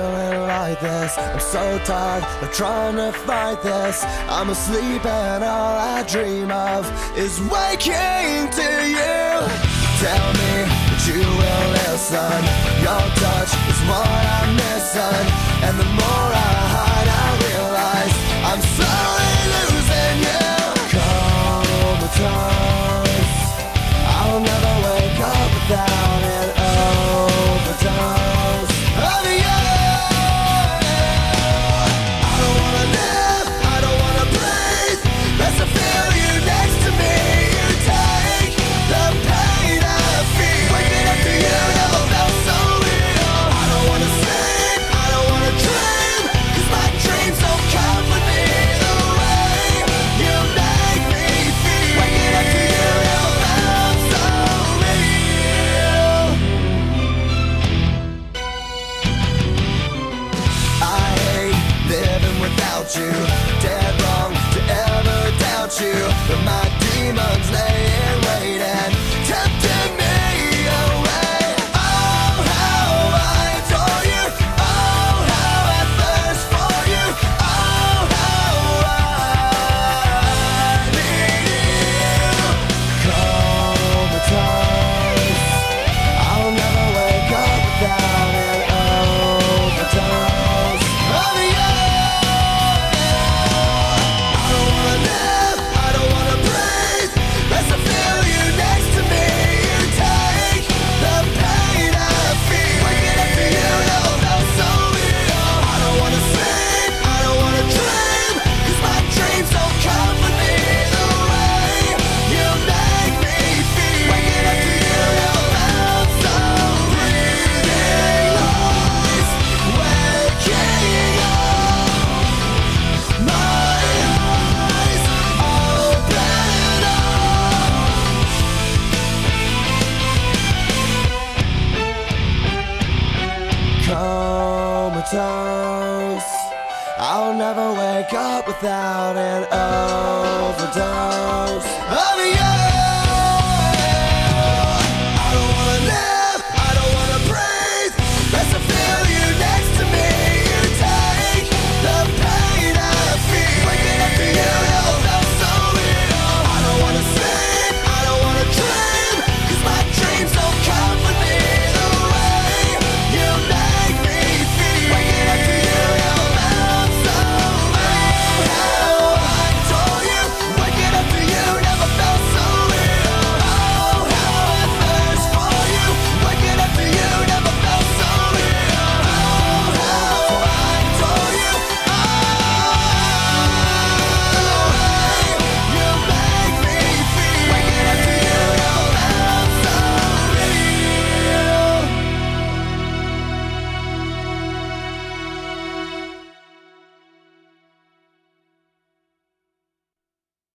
feeling like this. I'm so tired of trying to fight this. I'm asleep and all I dream of is waking to you. Tell me that you will listen. Your touch is what I'm missing, and the more I hide, I realize I'm slowly losing you. Comatose, I'll never wake up without an overdose of you. I don't wanna live, I don't wanna breathe, unless I feel you next to me. You take the pain I feel. Waking up to you never felt so real. I don't wanna sleep, I don't wanna dream, 'cause my dreams don't comfort me the way you make me feel. Waking up to you never felt so real. I hate living without you, dead wrong to ever doubt you, but my demons lay in wait and tempting me away. Oh, how I adore you, oh, how I thirst for you, oh, how I need you. Comatose, I'll never wake up without an overdose of you. I don't wanna live, I don't wanna breathe, unless I feel you next to me. You take the pain I feel. Waking up to you never felt so real. I don't wanna sleep, I don't wanna dream, 'cause my dreams don't comfort me the way you make me feel. Waking up to you never felt so breathing lies. Waking up, my eyes open up. Comatose, I'll never wake up without an overdose of you.